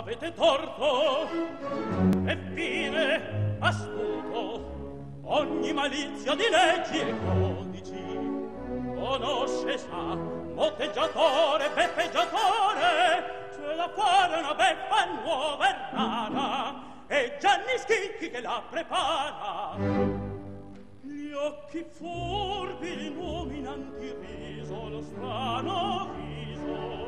avete torto e fine astuto ogni malizia di leggi e codici conosce sa motteggiatore peppeggiatore c'è da fare una beffa nuova e rara e Gianni Schicchi che la prepara gli occhi furbi illuminanti riso lo strano viso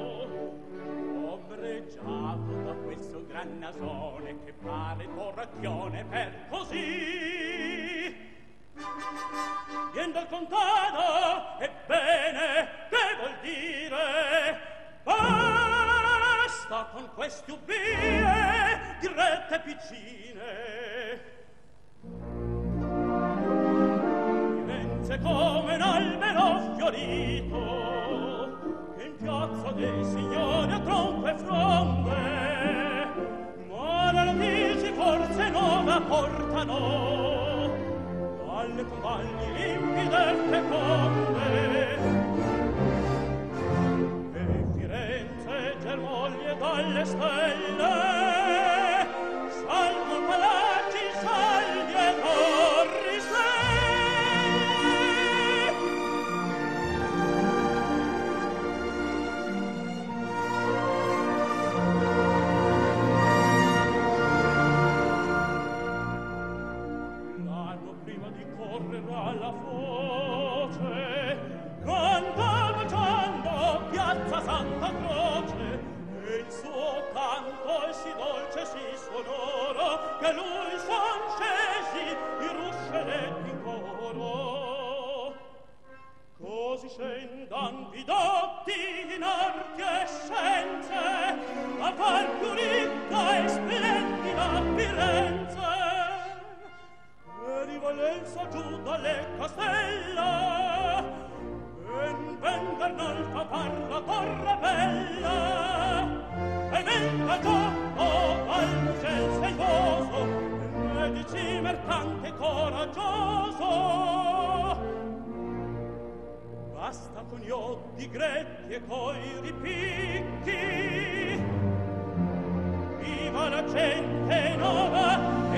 ombreggiato da questo gran nasone che pare torracchione per così vien dal contado ebbene che vuol dire basta con queste ubbie dirette piccine Firenze come un albero fiorito che in piazza dei signori a tronco e fronde ma le notizie forse nuova portano dalle convalli limpide e feconde e Firenze germoglie dalle stelle salgono palazzi saldi e torri alla foce canta baciando piazza Santa Croce e il suo canto è sì dolce sì sonoro che lui son scesi i ruscelletti in coro così scendan vidotti in arti e scienze a far più ricca e splendida Firenze di Valenza giù dalle castella ben Bernaldo parla torre bella e nel gioco al ciel selvoso medici mercante coraggioso basta con gli oddi gretti e coi ripicchi viva la gente nova